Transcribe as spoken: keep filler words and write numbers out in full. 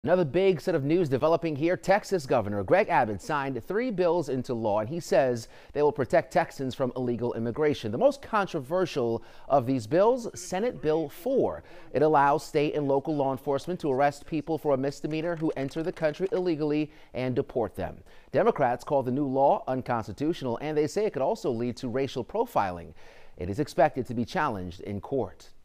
Another big set of news developing here. Texas Governor Greg Abbott signed three bills into law, and he says they will protect Texans from illegal immigration. The most controversial of these bills, Senate Bill four. It allows state and local law enforcement to arrest people for a misdemeanor who enter the country illegally and deport them. Democrats call the new law unconstitutional, and they say it could also lead to racial profiling. It is expected to be challenged in court.